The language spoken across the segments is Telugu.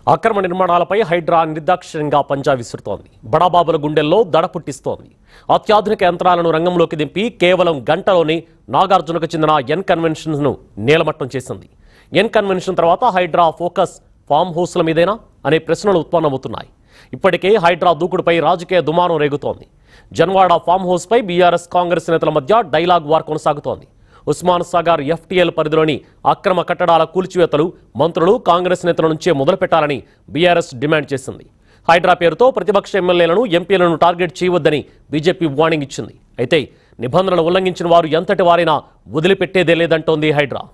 అక్రమ నిర్మాణాలపై హైడ్రా నిర్దాక్షిణ్యంగా పంజా విసురుతోంది. బడాబాబుల గుండెల్లో దడ పుట్టిస్తోంది. అత్యాధునిక యంత్రాలను రంగంలోకి దింపి కేవలం గంటలోనే నాగార్జునకు చెందిన ఎన్ కన్వెన్షన్ను నేలమట్టం చేసింది. ఎన్ కన్వెన్షన్ తర్వాత హైడ్రా ఫోకస్ ఫామ్ హౌస్ల మీదేనా అనే ప్రశ్నలు ఉత్పన్నమవుతున్నాయి. ఇప్పటికే హైడ్రా దూకుడుపై రాజకీయ దుమారం రేగుతోంది. జన్వాడ ఫామ్ హౌస్పై బీఆర్ఎస్ కాంగ్రెస్ నేతల మధ్య డైలాగ్ వార్ కొనసాగుతోంది. ఉస్మాన్ సాగర్ ఎఫ్టీఎల్ పరిధిలోని అక్రమ కట్టడాల కూల్చివేతలు మంత్రులు కాంగ్రెస్ నేతల నుంచే మొదలుపెట్టాలని బీఆర్ఎస్ డిమాండ్ చేసింది. హైడ్రా పేరుతో ప్రతిపక్ష ఎమ్మెల్యేలను ఎంపీలను టార్గెట్ చేయవద్దని బీజేపీ వార్నింగ్ ఇచ్చింది. అయితే నిబంధనలు ఉల్లంఘించిన వారు ఎంతటి వారైనా వదిలిపెట్టేదే లేదంటోంది హైడ్రా.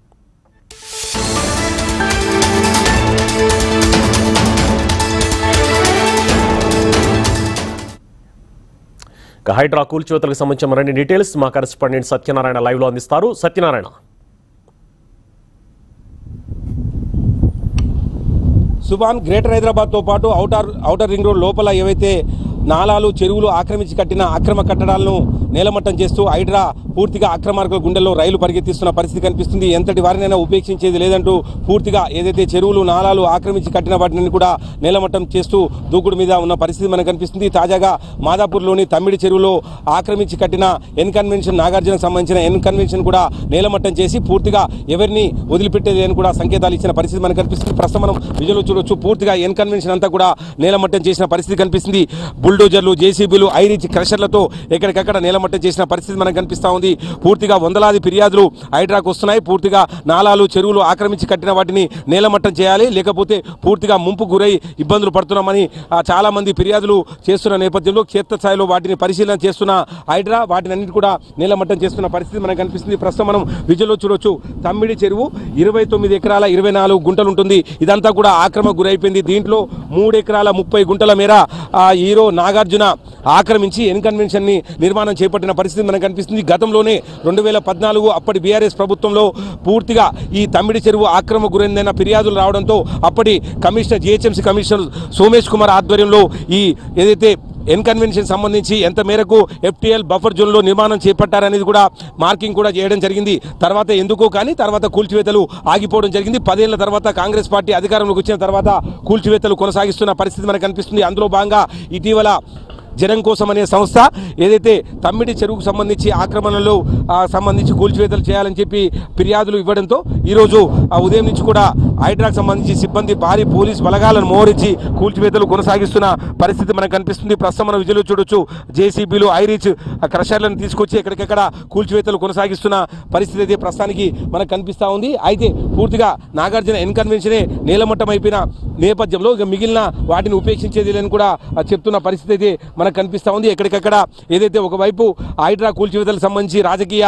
హైడ్రా కూల్చివేతలకు సంబంధించిన మరిన్ని డీటెయిల్స్ మా కరెస్పాండెంట్ సత్యనారాయణ లైవ్లో అందిస్తారు. సత్యనారాయణ. సుభాన్, గ్రేటర్ హైదరాబాద్తో పాటు ఔటర్ రింగ్ రోడ్ లోపల ఏవైతే నాలాలు చెరువులు ఆక్రమించి కట్టిన అక్రమ కట్టడాలను నేలమట్టం చేస్తూ హైడ్రా పూర్తిగా అక్రమార్కుల గుండెల్లో రైలు పరిగెత్తిస్తున్న పరిస్థితి కనిపిస్తుంది. ఎంతటి వారినైనా ఉపేక్షించేది లేదంటూ పూర్తిగా ఏదైతే చెరువులు నాలాలు ఆక్రమించి కట్టిన వాటిని కూడా నేలమట్టం చేస్తూ దూకుడు మీద ఉన్న పరిస్థితి మనకు కనిపిస్తుంది. తాజాగా మాదాపూర్లోని తమ్మిడి చెరువులో ఆక్రమించి కట్టిన ఎన్ కన్వెన్షన్ నాగార్జునకు సంబంధించిన ఎన్ కన్వెన్షన్ కూడా నేలమట్టం చేసి పూర్తిగా ఎవరిని వదిలిపెట్టేది అని కూడా సంకేతాలు ఇచ్చిన పరిస్థితి మనకు కనిపిస్తుంది. ప్రస్తుతం మనం విజువల్ చూడొచ్చు. పూర్తిగా ఎన్ కన్వెన్షన్ అంతా కూడా నేలమట్టం చేసిన పరిస్థితి కనిపిస్తుంది. బుల్డోజర్లు, జేసీబీలు, ఐరిచ్ క్రషర్లతో ఎక్కడికక్కడ నేలమట్టం చేసిన పరిస్థితి మనకు కనిపిస్తూ ఉంది. పూర్తిగా వందలాది ఫిర్యాదులు హైడ్రాకు వస్తున్నాయి. పూర్తిగా నాలాలు చెరువులు ఆక్రమించి కట్టిన వాటిని నేలమట్టం చేయాలి, లేకపోతే పూర్తిగా ముంపు గురై ఇబ్బందులు పడుతున్నామని చాలా మంది ఫిర్యాదులు చేస్తున్న నేపథ్యంలో క్షేత్రస్థాయిలో వాటిని పరిశీలన చేస్తున్న హైడ్రా వాటిని అన్నిటి కూడా నేలమట్టం చేస్తున్న పరిస్థితి మనకు కనిపిస్తుంది. ప్రస్తుతం మనం విజువల్లో చూడొచ్చు. తమ్మిడి చెరువు 29 ఎకరాల 24 గుంటలు ఉంటుంది. ఇదంతా కూడా ఆక్రమకు గురైపోయింది. దీంట్లో 3 ఎకరాల 30 గుంటల మేర హీరో నాగార్జున ఆక్రమించి ఎన్ కన్వెన్షన్ ని నిర్మాణం చేపట్టిన పరిస్థితి మనకు కనిపిస్తుంది. గతంలోనే 2014 అప్పటి బీఆర్ఎస్ ప్రభుత్వంలో పూర్తిగా ఈ తమ్మిడి చెరువు ఆక్రమకు గురైందన్న ఫిర్యాదులు రావడంతో అప్పటి commissioner GHMC commissioner Somesh Kumar ఆధ్వర్యంలో ఈ ఏదైతే ఎన్ కన్వెన్షన్ సంబంధించి ఎంత మేరకు ఎఫ్టీఎల్ బఫర్ జోన్లో నిర్మాణం చేపట్టారనేది కూడా మార్కింగ్ కూడా చేయడం జరిగింది. తర్వాత ఎందుకో కానీ తర్వాత కూల్చివేతలు ఆగిపోవడం జరిగింది. 10 ఏళ్ల తర్వాత కాంగ్రెస్ పార్టీ అధికారంలోకి వచ్చిన తర్వాత కూల్చివేతలు కొనసాగిస్తున్న పరిస్థితి మనకు కనిపిస్తుంది. అందులో భాగంగా ఇటీవల జనం కోసం అనే సంస్థ ఏదైతే తమ్మిడి చెరువుకు సంబంధించి ఆక్రమణలో సంబంధించి కూల్చివేతలు చేయాలని చెప్పి ఫిర్యాదులు ఇవ్వడంతో ఈరోజు ఉదయం నుంచి కూడా హైడ్రాకు సంబంధించి సిబ్బంది భారీ పోలీస్ బలగాలను మోహరించి కూల్చివేతలు కొనసాగిస్తున్న పరిస్థితి మనకు కనిపిస్తుంది. ప్రస్తుతం మనం విజువల్లో చూడొచ్చు. జేసీబీలు, ఐరిచ్ క్రషర్లను తీసుకొచ్చి ఎక్కడికెక్కడ కూల్చివేతలు కొనసాగిస్తున్న పరిస్థితి అయితే ప్రస్తుతానికి మనకు కనిపిస్తూ ఉంది. అయితే పూర్తిగా నాగార్జున ఎన్ కన్వెన్షనే నేలమట్టం అయిపోయిన నేపథ్యంలో ఇక మిగిలిన వాటిని ఉపేక్షించేది లేని కూడా చెప్తున్న పరిస్థితి అయితే మనకు కనిపిస్తూ ఉంది. ఎక్కడికక్కడ ఏదైతే ఒకవైపు హైడ్రా కూల్చివేతలకు సంబంధించి రాజకీయ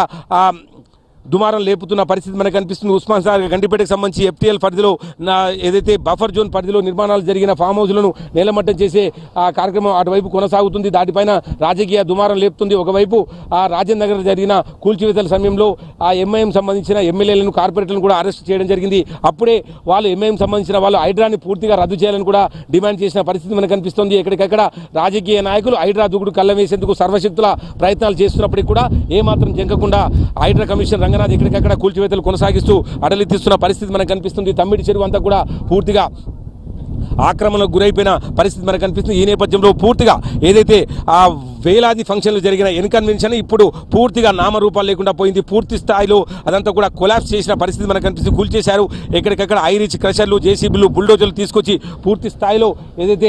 దుమారం లేపుతున్న పరిస్థితి మనకు కనిపిస్తుంది. ఉస్మాన్ సాగర్ గండిపేటకు సంబంధించి ఎఫ్టీఎల్ పరిధిలో ఏదైతే బఫర్ జోన్ పరిధిలో నిర్మాణాలు జరిగిన ఫామ్ హౌస్లను నేలమట్టం చేసే కార్యక్రమం అటువైపు కొనసాగుతుంది. దాటిపైన రాజకీయ దుమారం లేపుతుంది. ఒకవైపు రాజేంద్ర నగర్ జరిగిన కూల్చివేతల సమయంలో ఎంఐఎం సంబంధించిన ఎమ్మెల్యేలను, కార్పొరేటర్లను కూడా అరెస్ట్ చేయడం జరిగింది. అప్పుడే వాళ్ళు ఎంఐఎం సంబంధించిన వాళ్ళు హైడ్రాని పూర్తిగా రద్దు చేయాలని కూడా డిమాండ్ చేసిన పరిస్థితి మనకు కనిపిస్తుంది. ఎక్కడికక్కడ రాజకీయ నాయకులు హైడ్రా దూకుడు కళ్ళ వేసేందుకు సర్వశక్తుల ప్రయత్నాలు చేస్తున్నప్పటికీ కూడా ఏమాత్రం జంకకుండా హైడ్రా కమిషన్ ఎక్కడికక్కడ కూల్చివేతలు కొనసాగిస్తూ అడలెత్తిస్తున్న పరిస్థితి మనకు కనిపిస్తుంది. తమ్మిడి చెరువు అంతా కూడా పూర్తిగా ఆక్రమణకు గురైపోయిన పరిస్థితి మనకు కనిపిస్తుంది. ఈ నేపథ్యంలో పూర్తిగా ఏదైతే వేలాది ఫంక్షన్లు జరిగిన ఎన్ కన్వెన్షన్ ఇప్పుడు పూర్తిగా నామరూపాలు లేకుండా పోయింది. పూర్తి స్థాయిలో అదంతా కూడా కొలాప్స్ చేసిన పరిస్థితి మనకు కనిపిస్తుంది. కూల్చేశారు. ఎక్కడికక్కడ ఐరిచ్ క్రషర్లు, జేసీబీలు, బుల్డోజర్లు తీసుకొచ్చి పూర్తి స్థాయిలో ఏదైతే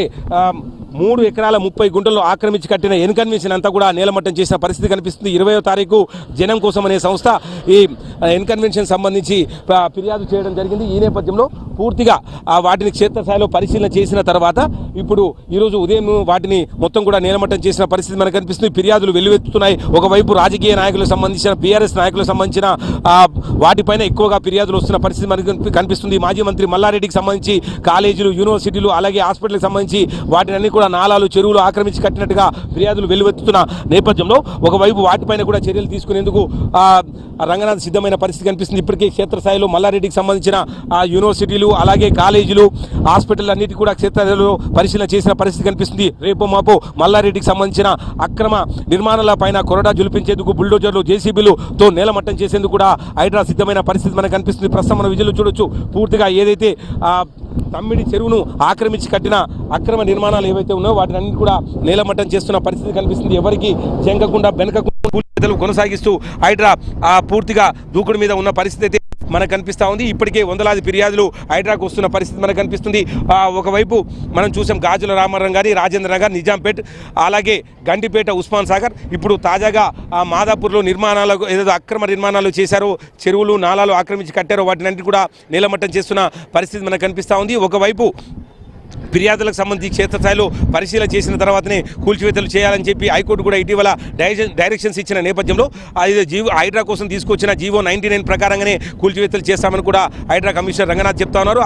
3 ఎకరాల 30 గుంటల్లో ఆక్రమించి కట్టిన ఎన్ కన్వెన్షన్ అంతా కూడా నేలమట్టం చేసిన పరిస్థితి కనిపిస్తుంది. 20వ తారీఖు జనం కోసం అనే సంస్థ ఈ ఎన్ కన్వెన్షన్ సంబంధించి ఫిర్యాదు చేయడం జరిగింది. ఈ నేపథ్యంలో పూర్తిగా వాటిని క్షేత్రస్థాయిలో పరిశీలన చేసిన తర్వాత ఇప్పుడు ఈరోజు ఉదయం వాటిని మొత్తం కూడా నేలమట్టం చేసిన పరిస్థితి మనకు కనిపిస్తుంది. ఫిర్యాదులు వెల్లువెత్తుతున్నాయి. ఒకవైపు రాజకీయ నాయకులకు సంబంధించిన, బీఆర్ఎస్ నాయకులకు సంబంధించిన వాటిపైన ఎక్కువగా ఫిర్యాదులు వస్తున్న పరిస్థితి మనకు కనిపిస్తుంది. మాజీ మంత్రి మల్లారెడ్డికి సంబంధించి కాలేజీలు, యూనివర్సిటీలు, అలాగే హాస్పిటల్కి సంబంధించి వాటిని కూడా నాలాలు, చెరువులు ఆక్రమించి కట్టినట్టుగా ఫిర్యాదులు వెల్లువెత్తుతున్న నేపథ్యంలో ఒకవైపు వాటిపైన కూడా చర్యలు తీసుకునేందుకు రంగనాథ్ సిద్ధమైన పరిస్థితి కనిపిస్తుంది. ఇప్పటికే క్షేత్రస్థాయిలో మల్లారెడ్డికి సంబంధించిన యూనివర్సిటీలు, అలాగే కాలేజీలు, హాస్పిటల్ అన్నిటి కూడా క్షేత్రస్థాయిలో పరిశీలన చేసిన పరిస్థితి కనిపిస్తుంది. రేపు మాపు మల్లారెడ్డికి సంబంధించిన అక్రమ నిర్మాణాల పైన కొరడా జులిపించేందుకు బుల్డోజర్లు, జేసీబీలతో నేలమట్టం చేసేందుకు కూడా హైడ్రా సిద్ధమైన పరిస్థితి మనకు కనిపిస్తుంది. ప్రస్తుతం మన విజువల్ చూడొచ్చు. పూర్తిగా ఏదైతే తమ్మిడి చెరువును ఆక్రమించి కట్టిన అక్రమ నిర్మాణాలు ఏవైతే ఉన్నాయో వాటిని అన్ని కూడా నేలమట్టం చేస్తున్న పరిస్థితి కనిపిస్తుంది. ఎవరికి జంకకుండా వెనకకుండా కొనసాగిస్తూ హైడ్రా పూర్తిగా దూకుడు మీద ఉన్న పరిస్థితి అయితే మనకు కనిపిస్తూ ఉంది. ఇప్పటికే వందలాది ఫిర్యాదులు హైడ్రాకు వస్తున్న పరిస్థితి మనకు కనిపిస్తుంది. ఒకవైపు మనం చూసాం గాజుల రామారావు గారి, రాజేంద్ర నగర్, నిజాంపేట్, అలాగే గండిపేట, ఉస్మాన్ సాగర్, ఇప్పుడు తాజాగా మాదాపూర్లో నిర్మాణాలకు ఏదైతే అక్రమ నిర్మాణాలు చేశారో, చెరువులు నాలాలు ఆక్రమించి కట్టారో వాటిని కూడా నేలమట్టం చేస్తున్న పరిస్థితి మనకు కనిపిస్తూ ఉంది. ఒకవైపు ఫిర్యాదులకు సంబంధించి క్షేత్రస్థాయిలో పరిశీలన చేసిన తర్వాతనే కూల్చివేతలు చేయాలని చెప్పి హైకోర్టు కూడా ఇటీవల డైరెక్షన్స్ ఇచ్చిన నేపథ్యంలో హైడ్రా కోసం తీసుకొచ్చిన జీవో 99 ప్రకారంగానే కూల్చివేతలు చేస్తామని కూడా హైడ్రా కమిషనర్ రంగనాథ్ చెప్తా ఉన్నారు.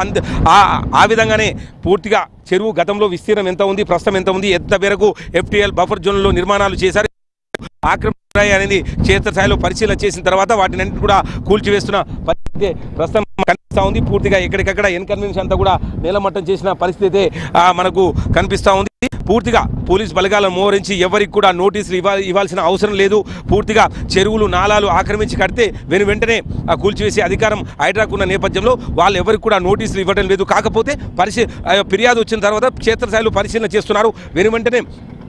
ఆ విధంగానే పూర్తిగా చెరువు గతంలో విస్తీర్ణం ఎంత ఉంది, ప్రస్తుతం ఎంత ఉంది, ఎంత మేరకు FTL బఫర్ జోన్లో నిర్మాణాలు చేశారు, ఆక్రమణ అనేది క్షేత్రస్థాయిలో పరిశీలన చేసిన తర్వాత వాటిని కూడా కూల్చివేస్తున్న పరిస్థితి ప్రస్తుతం కనిపిస్తూ ఉంది. పూర్తిగా ఎక్కడికక్కడ ఇన్కన్వీనియన్స్ అంతా కూడా నేలమట్టం చేసిన పరిస్థితి మనకు కనిపిస్తూ ఉంది. పూర్తిగా పోలీస్ బలగాలను మోహరించి ఎవరికి కూడా నోటీసులు ఇవ్వాల్సిన అవసరం లేదు. పూర్తిగా చెరువులు నాలాలు ఆక్రమించి కడితే వెంటనే కూల్చివేసే అధికారం హైడ్రాకు ఉన్న నేపథ్యంలో వాళ్ళు ఎవరికి కూడా నోటీసులు ఇవ్వడం లేదు. కాకపోతే ఫిర్యాదు వచ్చిన తర్వాత క్షేత్రస్థాయిలో పరిశీలన చేస్తున్నారు. వెంటనే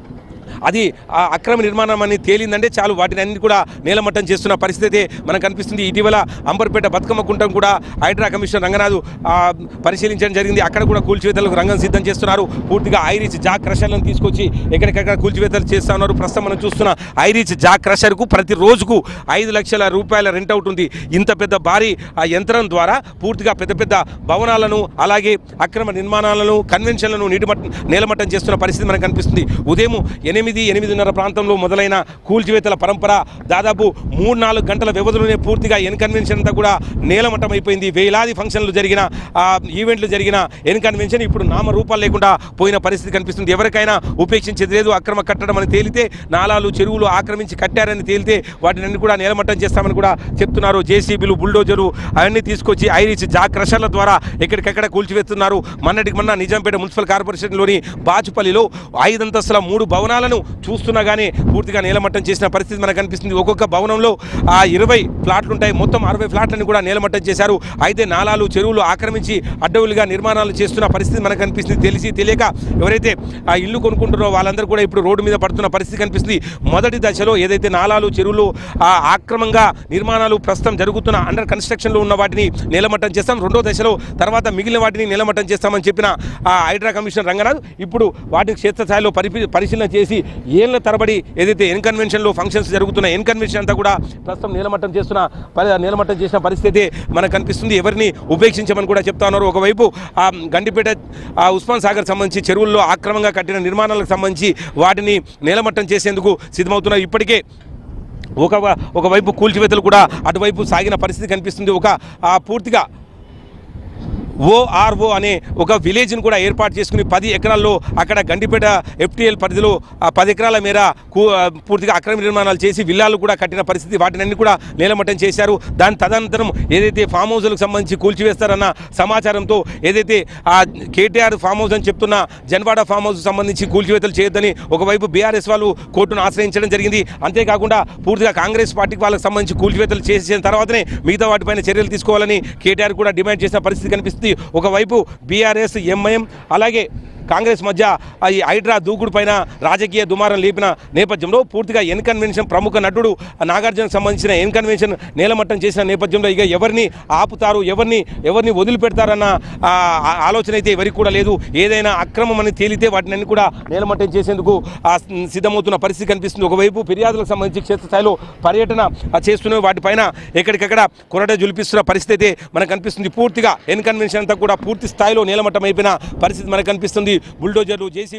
అది అక్రమ నిర్మాణం అని తేలిందంటే చాలు వాటిని అన్ని కూడా నేలమట్టం చేస్తున్న పరిస్థితి మనకు కనిపిస్తుంది. ఇటీవల అంబర్పేట బతుకమ్మ కుంటం కూడా హైడ్రా కమిషనర్ రంగనాథ్ పరిశీలించడం జరిగింది. అక్కడ కూడా కూల్చివేతలకు రంగం సిద్ధం చేస్తున్నారు. పూర్తిగా ఐరిచ్ జాక్ క్రషర్లను తీసుకొచ్చి ఎక్కడికక్కడ కూల్చివేతలు చేస్తూ ఉన్నారు. ప్రస్తుతం మనం చూస్తున్న ఐరిచ్ జాక్ క్రషర్కు ప్రతి రోజుకు 5 లక్షల రూపాయల రెంట్ అవుట్ ఉంది. ఇంత పెద్ద భారీ యంత్రం ద్వారా పూర్తిగా పెద్ద పెద్ద భవనాలను, అలాగే అక్రమ నిర్మాణాలను, కన్వెన్షన్లను నేలమట్టం చేస్తున్న పరిస్థితి మనకు కనిపిస్తుంది. ఉదయం 8-8:30 ప్రాంతంలో మొదలైన కూల్చివేతల పరంపర దాదాపు 3-4 గంటల వ్యవధిలోనే పూర్తిగా ఎన్కన్వెన్షన్ అంతా కూడా నేలమట్టం అయిపోయింది. వేలాది ఫంక్షన్లు జరిగిన, ఈవెంట్లు జరిగిన ఎన్కన్వెన్షన్ ఇప్పుడు నామరూపాలు లేకుండా పోయిన పరిస్థితి కనిపిస్తుంది. ఎవరికైనా ఉపేక్షించేది లేదు. అక్రమ కట్టడం అని తేలితే, నాలాలు చెరువులు ఆక్రమించి కట్టారని తేలితే వాటిని కూడా నేలమట్టం చేస్తామని కూడా చెప్తున్నారు. జేసీబీలు, బుల్డోజరు అవన్నీ తీసుకొచ్చి ఐరిచ్ జాక్ క్రషర్ల ద్వారా ఎక్కడికక్కడ కూల్చివేస్తున్నారు. మొన్న నిజాంపేట మున్సిపల్ కార్పొరేషన్లోని బాచుపల్లిలో 5 అంతస్తుల 3 భవనాలను చూస్తున్నా కానీ పూర్తిగా నేలమట్టం చేసిన పరిస్థితి మనకు కనిపిస్తుంది. ఒక్కొక్క భవనంలో 20 ఫ్లాట్లు ఉంటాయి. మొత్తం 60 ఫ్లాట్లను కూడా నేలమట్టం చేశారు. అయితే నాలాలు చెరువులు ఆక్రమించి అడ్డవులుగా నిర్మాణాలు చేస్తున్న పరిస్థితి మనకు కనిపిస్తుంది. తెలియక ఎవరైతే ఆ ఇల్లు కొనుక్కుంటారో వాళ్ళందరూ కూడా ఇప్పుడు రోడ్డు మీద పడుతున్న పరిస్థితి కనిపిస్తుంది. మొదటి దశలో ఏదైతే నాలాలు చెరువులు ఆక్రమంగా నిర్మాణాలు ప్రస్తుతం జరుగుతున్న అండర్ కన్స్ట్రక్షన్లో ఉన్న వాటిని నేలమట్టం చేస్తాం, రెండో దశలో తర్వాత మిగిలిన వాటిని నేలమట్టం చేస్తామని చెప్పిన హైడ్రా కమిషనర్ రంగనాథ్ ఇప్పుడు వాటి క్షేత్రస్థాయిలో పరిశీలన చేసి ఏళ్ల తరబడి ఏదైతే ఎన్కన్వెన్షన్లో ఫంక్షన్స్ జరుగుతున్న ఎన్కన్వెన్షన్ అంతా కూడా ప్రస్తుతం నేలమట్టం చేసిన పరిస్థితి మనకు కనిపిస్తుంది. ఎవరిని ఉపేక్షించమని కూడా చెప్తా ఉన్నారు. ఒకవైపు గండిపేట, ఉస్మాన్ సాగర్ సంబంధించి చెరువుల్లో ఆక్రమంగా కట్టిన నిర్మాణాలకు సంబంధించి వాటిని నేలమట్టం చేసేందుకు సిద్ధమవుతున్నారు. ఇప్పటికే ఒకవైపు కూల్చివేతలు కూడా అటువైపు సాగిన పరిస్థితి కనిపిస్తుంది. పూర్తిగా ORO అనే ఒక విలేజ్ను కూడా ఏర్పాటు చేసుకుని 10 ఎకరాల్లో అక్కడ గండిపేట FTL పరిధిలో 10 ఎకరాల మేర పూర్తిగా అక్రమ నిర్మాణాలు చేసి విల్లాలు కూడా కట్టిన పరిస్థితి, వాటిని కూడా నేలమట్టం చేశారు. దాని తదనంతరం ఏదైతే ఫామ్ హౌస్లకు సంబంధించి కూల్చివేస్తారన్న సమాచారంతో ఏదైతే KTR ఫామ్ హౌస్ అని చెప్తున్న జన్వాడ ఫామ్ హౌస్ సంబంధించి కూల్చివేతలు చేయొద్దని ఒకవైపు BRS వాళ్ళు కోర్టును ఆశ్రయించడం జరిగింది. అంతేకాకుండా పూర్తిగా కాంగ్రెస్ పార్టీకి వాళ్ళకి సంబంధించి కూల్చివేతలు చేసిన తర్వాతనే మిగతా వాటిపైన చర్యలు తీసుకోవాలని KTR కూడా డిమాండ్ చేసిన పరిస్థితి కనిపిస్తుంది. ఒకవైపు BRS, MIM అలాగే కాంగ్రెస్ మధ్య ఈ హైడ్రా దూకుడు పైన రాజకీయ దుమారం లేపిన నేపథ్యంలో పూర్తిగా ఎన్కన్వెన్షన్ ప్రముఖ నటుడు నాగార్జునకు సంబంధించిన ఎన్కన్వెన్షన్ నేలమట్టం చేసిన నేపథ్యంలో ఇక ఎవరిని ఆపుతారు, ఎవరిని వదిలిపెడతారన్న ఆలోచన అయితే ఎవరికి కూడా లేదు. ఏదైనా అక్రమం అని తేలితే వాటిని అన్ని కూడా నేలమట్టం చేసేందుకు సిద్ధమవుతున్న పరిస్థితి కనిపిస్తుంది. ఒకవైపు ఫిర్యాదులకు సంబంధించి క్షేత్రస్థాయిలో పర్యటన చేస్తున్న వాటిపైన ఎక్కడికక్కడ కొరట జులిపిస్తున్న పరిస్థితి అయితే మనకు కనిపిస్తుంది. పూర్తిగా ఎన్కన్వెన్షన్ అంతా కూడా పూర్తి స్థాయిలో నేలమట్టం అయిపోయిన పరిస్థితి మనకు కనిపిస్తుంది. బుల్డోజర్లు, జేసీ